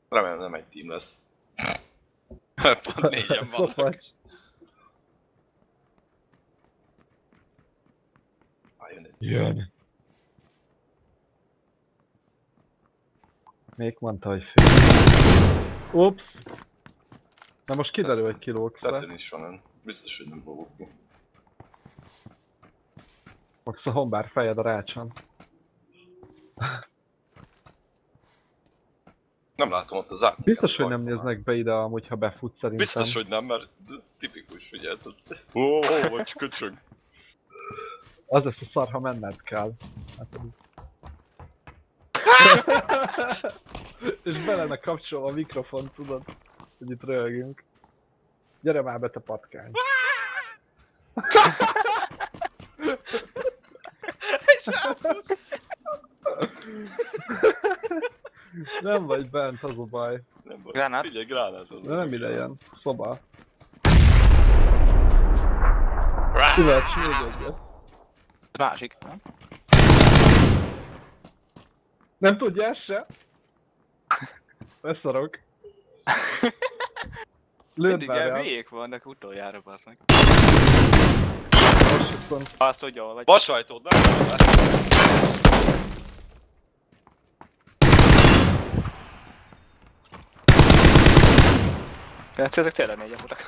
Remélem nem egy team lesz. Pont 4-en vannak. Jön. Még mondta, hogy fél. Ups! Na most kiderül, hogy kilógsz-e. Tetőn is van ön. Biztos, hogy nem fogok ki. Max a hombár fejed a rácson. Nem látom ott az át. Biztos, hogy nem néznek be ide amúgy, ha befut szerintem. Biztos, hogy nem, mert tipikus, figyelted. Ó, vagy köcsög. Az lesz a szar, ha menned kell. Hát, és be lenne kapcsolva a mikrofon, tudod, hogy itt röhögünk. Gyere már be, te patkány! Nem vagy bent, az a baj. Nem baj. Gránát? Figyelj, gránát az. De nem ide jön. Szoba. Üvecs, még egyet. Másik, nem? Nem tudja ezt se? Beszarok. Lőd Mindig már ilyen el. hülyék vannak utoljára, bassz meg. Most viszont... Azt tudja, hol vagy. Vasajtód, nem tudom. Ezek tényleg négyen voltak.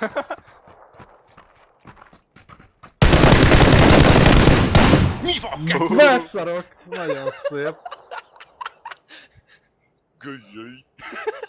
Mi van? Beszarok! Nagyon szép. Gölyöly.